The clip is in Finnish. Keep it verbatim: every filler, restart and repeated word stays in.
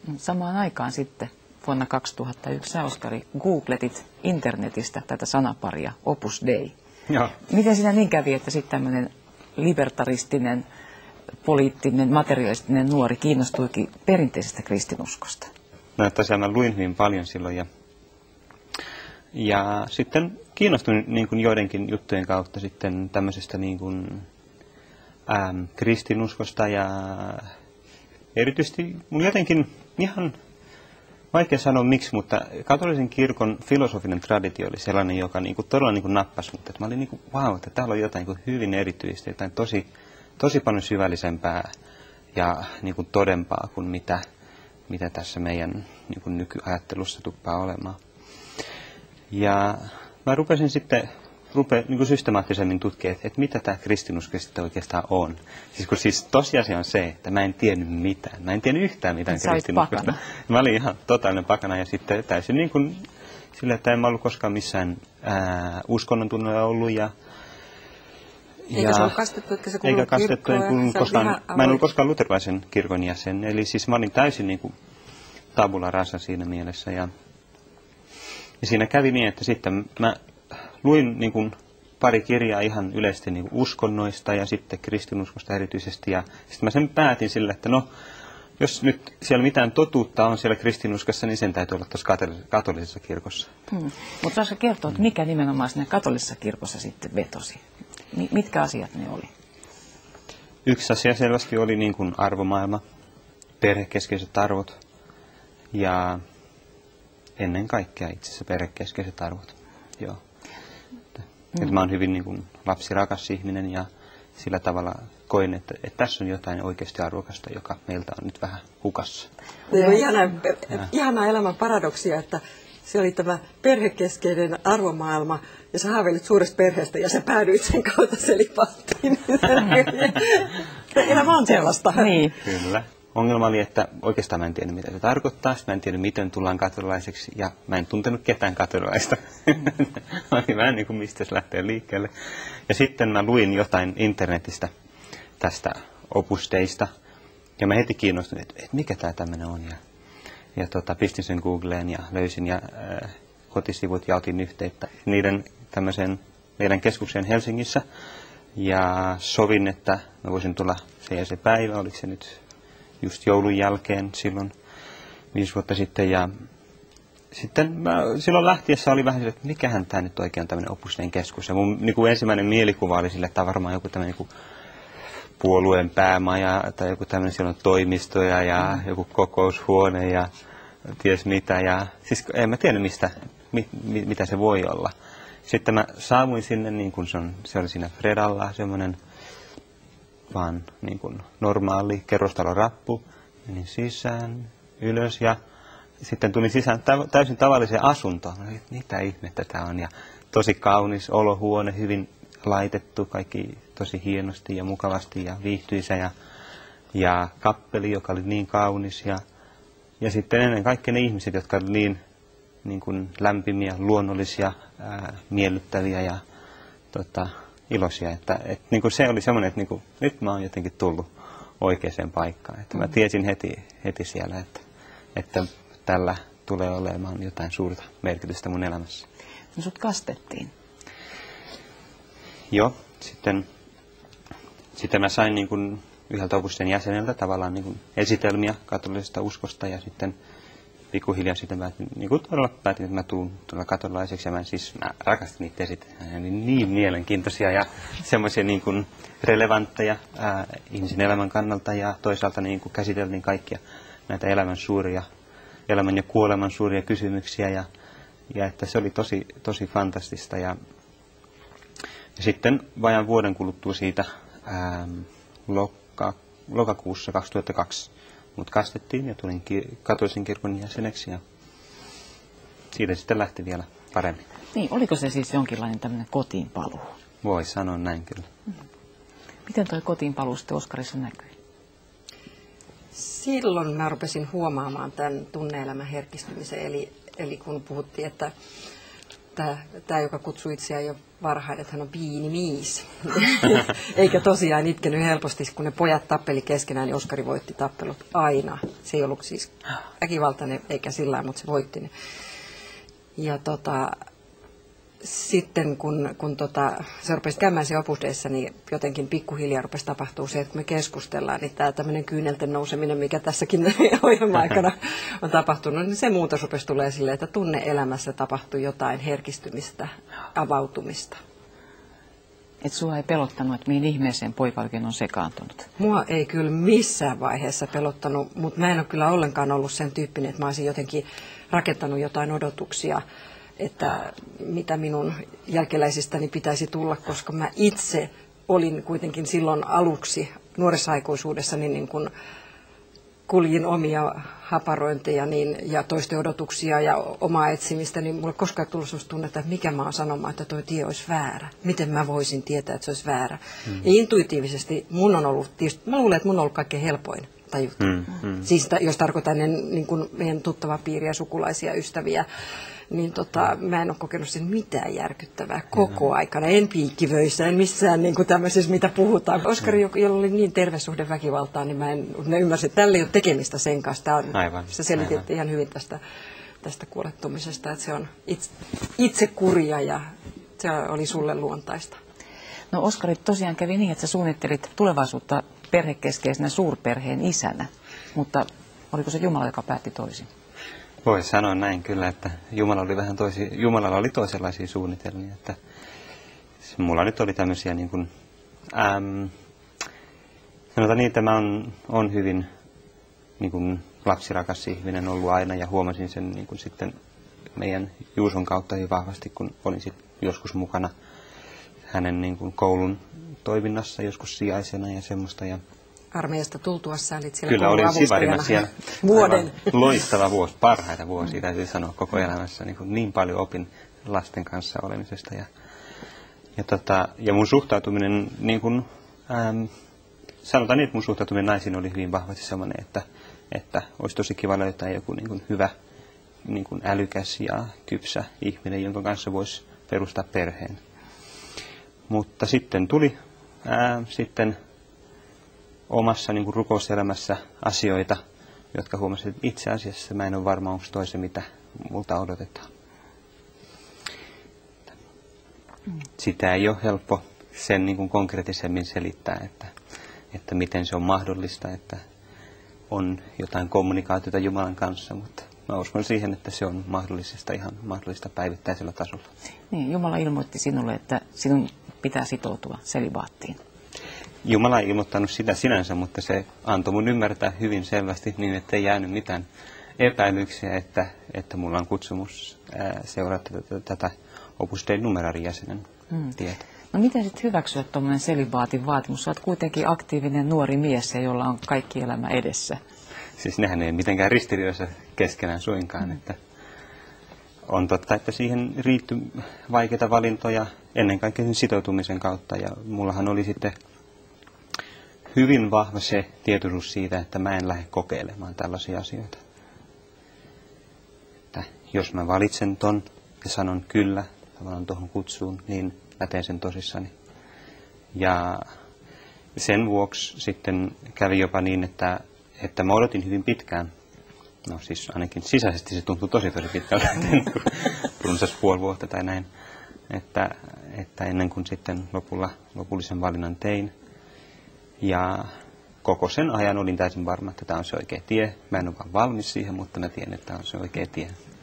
Samaan aikaan sitten vuonna kaksituhattayksi sä, Oskari, googletit internetistä tätä sanaparia Opus Dei. Joo. Miten siinä niin kävi, että sitten tämmöinen libertaristinen, poliittinen, materialistinen nuori kiinnostuikin perinteisestä kristinuskosta? No tosiaan mä luin hyvin paljon silloin ja, ja sitten kiinnostuin niin kuin joidenkin juttujen kautta sitten tämmöisestä niin kuin, äm, kristinuskosta ja erityisesti mun jotenkin ihan vaikea sanoa miksi, mutta katolisen kirkon filosofinen traditio oli sellainen, joka niin kuin todella niin kuin nappasi mut. Että mä olin niin kuin, vau, että täällä on jotain niin kuin hyvin erityistä, jotain tosi, tosi paljon syvällisempää ja niin kuin todempaa kuin mitä, mitä tässä meidän niin kuin nykyajattelussa tuppaa olemaan. Ja mä rupesin sitten rupe, niin kuin systemaattisemmin tutkia, että, että mitä tämä kristinusko sitten oikeastaan on. Siis kun siis tosiasia on se, että mä en tiennyt mitään. Mä en tiennyt yhtään mitään kristinuskosta. Mä olin ihan totaalinen pakana ja sitten täysin niin kuin sillä, että en mä ollut koskaan missään ää, uskonnon tunnolla ollut. Ja, eikä ja, se ollut kastettu, että se kuuluu eikä kastettu, en kuulunut koskaan, mä en ollut koskaan luterilaisen kirkon jäsen. Eli siis mä olin täysin niin kuin tabula rasa siinä mielessä. Ja, ja siinä kävi niin, että sitten mä luin niin kuin pari kirjaa ihan yleisesti niin kuin uskonnoista ja sitten kristinuskosta erityisesti. Ja sitten mä sen päätin sillä, että no, jos nyt siellä mitään totuutta on siellä kristinuskossa, niin sen täytyy olla tuossa katolisessa kirkossa. Hmm. Mutta saisiko kertoa, että mikä nimenomaan siinä katolisessa kirkossa sitten vetosi? Mitkä asiat ne oli? Yksi asia selvästi oli niin kuin arvomaailma, perhekeskeiset arvot ja ennen kaikkea itse asiassa perhekeskeiset arvot. Joo. Mm. Mä oon hyvin niin kuin lapsirakas ihminen ja sillä tavalla koin, että, että tässä on jotain oikeasti arvokasta, joka meiltä on nyt vähän hukassa. Se on ihana, ihana elämän paradoksia, että se oli tämä perhekeskeinen arvomaailma ja sä haaveilit suuresta perheestä ja sä päädyit sen kautta selipaattiin. Elämä on sellaista. Niin. Kyllä. Ongelma oli, että oikeastaan mä en tiedä, mitä se tarkoittaa. Mä en tiedä, miten tullaan katolilaiseksi ja mä en tuntenut ketään katolilaista. Mä olin vähän niin kuin mistä se lähtee liikkeelle. Ja sitten mä luin jotain internetistä tästä Opus Deista ja mä heti kiinnostuin, että, että mikä tää tämmönen on. Ja, ja tota, pistin sen Googleen ja löysin ja, äh, kotisivut ja otin yhteyttä niiden tämmöisen meidän keskukseen Helsingissä. Ja sovin, että mä voisin tulla se ja se päivä, oliko se nyt just joulun jälkeen silloin viisi vuotta sitten. Ja sitten mä, silloin lähtiessä oli vähän sille, että mikähän tämä nyt oikein on tämmöinen Opus Dein keskus. Ja mun niin kuin ensimmäinen mielikuva oli sille, että tämä on varmaan joku tämmöinen niin puolueen päämaja tai joku tämmöinen, siellä on toimistoja ja mm. joku kokoushuone ja ties mitä. Ja, siis en mä tiedä mistä, mit, mit, mitä se voi olla. Sitten mä saavuin sinne, niin kuin se, on, se oli siinä Fredalla semmoinen vaan niin kuin normaali kerrostalorappu. Menin sisään, ylös ja sitten tulin sisään täysin tavalliseen asuntoon. Mitä ihmettä tämä on. Ja tosi kaunis olohuone, hyvin laitettu, kaikki tosi hienosti ja mukavasti ja viihtyisä. Ja, ja kappeli, joka oli niin kaunis. Ja, ja sitten ennen kaikkea ne ihmiset, jotka olivat niin, niin kuin lämpimiä, luonnollisia, ää, miellyttäviä ja tota, iloisia. Että, et, niin kuin se oli semmoinen, että niin kuin, nyt mä oon jotenkin tullut oikeaan paikkaan. Että mä tiesin heti, heti siellä, että, että tällä tulee olemaan jotain suurta merkitystä mun elämässä. No sut kastettiin. Joo, sitten, sitten mä sain niin kuin yhdeltä Opus Dein jäseneltä tavallaan niin kuin esitelmiä katolisesta uskosta ja sitten pikkuhiljaa sitten päätin, niin kuin todella päätin, että mä tuun tuolla katolilaiseksi ja mä siis mä rakastin niitä esitelmiä. Ne oli niin mielenkiintoisia ja semmoisia niin kuin relevantteja ää, ihmisen elämän kannalta ja toisaalta niin kuin käsiteltiin kaikkia näitä elämän suuria, elämän ja kuoleman suuria kysymyksiä ja, ja että se oli tosi, tosi fantastista ja, ja sitten vajaan vuoden kuluttua siitä ää, loka, lokakuussa kaksituhattakaksi mut kastettiin ja tulin ki- katolisen kirkon jäseneksi ja siitä sitten lähti vielä paremmin. Niin, oliko se siis jonkinlainen tämmöinen kotiinpaluu? Voi sanoa näin kyllä. Hmm. Miten toi kotiinpaluu sitten Oskarissa näkyi? Silloin mä rupesin huomaamaan tämän tunne-elämän herkistymisen, eli, eli kun puhuttiin, että tämä, tämä joka kutsuu itseään jo varhain, että hän on piini mies. Eikä tosiaan itkenyt helposti, kun ne pojat tappeli keskenään, niin Oskari voitti tappelut aina. Se ei ollut siis väkivaltainen eikä sillä lailla, mutta se voitti ne. Ja tota, sitten kun, kun tota, se rupesi käymään se Opus Deissa, niin jotenkin pikkuhiljaa rupesi tapahtuu se, että kun me keskustellaan, niin tämä tämmöinen kyynelten nouseminen, mikä tässäkin ohjelman aikana on tapahtunut, niin se muutos rupesi tulee silleen, että tunne-elämässä tapahtui jotain herkistymistä, avautumista. Että sua ei pelottanut, että mihin ihmeeseen poika oikein on sekaantunut? Mua ei kyllä missään vaiheessa pelottanut, mutta mä en ole kyllä ollenkaan ollut sen tyyppinen, että mä olisin jotenkin rakentanut jotain odotuksia, että mitä minun jälkeläisistäni pitäisi tulla, koska mä itse olin kuitenkin silloin aluksi nuoressa aikuisuudessa, niin, niin kun kuljin omia haparointeja niin, ja toisten odotuksia ja omaa etsimistä, niin mulle koskaan ei tullut sellaista tunnetta, että mikä mä oon sanomaan, että toi tie olisi väärä. Miten mä voisin tietää, että se olisi väärä. Mm. Ja intuitiivisesti mun on ollut, tietysti, mä luulen, että mun on ollut kaikkein helpoin tajuta. Mm, mm. Siis jos tarkoitan niin kuin meidän tuttava piiriä, sukulaisia, ystäviä, niin tota, mä en ole kokenut sen mitään järkyttävää koko mm. aikana. En piikkivöissä, en missään niin kuin tämmöisessä, mitä puhutaan. Oskari, jolla oli niin terve suhde väkivaltaa, niin mä en mä ymmärsin, että tällä ei ole tekemistä sen kanssa. Tämä on, aivan, sä selitit aivan. ihan hyvin tästä, tästä kuolettumisesta, että se on itse, itse kuria ja se oli sulle luontaista. No Oskari, tosiaan kävi niin, että sä suunnittelit tulevaisuutta perhekeskeisenä suurperheen isänä, mutta oliko se Jumala, joka päätti toisin? Voisi sanoa näin kyllä, että Jumala oli vähän toisi, Jumalalla oli toisenlaisia suunnitelmia. Että mulla nyt oli tämmöisiä, niin kuin, äm, sanotaan niin, että mä on, on hyvin niin kuin lapsirakas ihminen ollut aina ja huomasin sen niin kuin sitten meidän Juuson kautta hyvin vahvasti, kun olin sitten joskus mukana hänen niin kuin koulun toiminnassa, joskus sijaisena ja semmoista. Ja armeijasta tultuassa olit siellä kyllä olin sivarina siellä. Vuoden. Loistava vuosi, parhaita vuosia täytyy sanoa koko elämässä. Niin, niin paljon opin lasten kanssa olemisesta. Ja, ja, tota, ja mun suhtautuminen, niin kuin, äm, sanotaan niin, että mun suhtautuminen naisiin oli hyvin vahvasti sellainen, että, että olisi tosi kiva löytää joku niin kuin hyvä, niin kuin älykäs ja kypsä ihminen, jonka kanssa voisi perustaa perheen. Mutta sitten tuli ää, sitten omassa niin kuin rukouselämässä asioita, jotka huomasin, että itse asiassa mä en ole varma, onko toi se, mitä multa odotetaan. Sitä ei ole helppo sen niin kuin konkreettisemmin selittää, että, että miten se on mahdollista, että on jotain kommunikaatiota Jumalan kanssa, mutta mä uskon siihen, että se on mahdollisesta ihan mahdollista päivittäisellä tasolla. Niin, Jumala ilmoitti sinulle, että sinun pitää sitoutua selibaattiin. Jumala ei ilmoittanut sitä sinänsä, mutta se antoi mun ymmärtää hyvin selvästi niin, että ei jäänyt mitään epäilyksiä, että, että mulla on kutsumus ää, seurata tätä, tätä Opus Dei numerarin jäsenen hmm. tietä. No miten sitten hyväksyä tuommoinen selibaatin vaatimus? Sä oot kuitenkin aktiivinen nuori mies, jolla on kaikki elämä edessä. Siis nehän ei mitenkään ristiriidassa keskenään suinkaan. Hmm. Että on totta, että siihen riittyi vaikeita valintoja ennen kaikkea sen sitoutumisen kautta. Ja mullahan oli sitten hyvin vahva se tietoisuus siitä, että mä en lähde kokeilemaan tällaisia asioita. Että jos mä valitsen ton ja sanon kyllä tavallaan tuohon kutsuun, niin mä teen sen tosissani. Ja sen vuoksi sitten kävi jopa niin, että, että mä odotin hyvin pitkään. No siis ainakin sisäisesti se tuntui tosi tosi pitkältä, runsas puoli vuotta tai näin. Että, että ennen kuin sitten lopulla, lopullisen valinnan tein. Ja koko sen ajan olin täysin varma, että tämä on se oikea tie. Mä en ole vaan valmis siihen, mutta mä tiedän, että tämä on se oikea tie.